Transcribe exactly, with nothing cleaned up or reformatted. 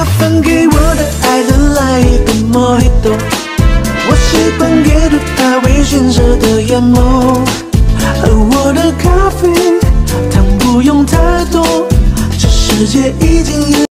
分给我的爱人来一个 Mojito， 我习惯阅读他微醺时的眼眸，而我的咖啡糖不用太多，这世界已经。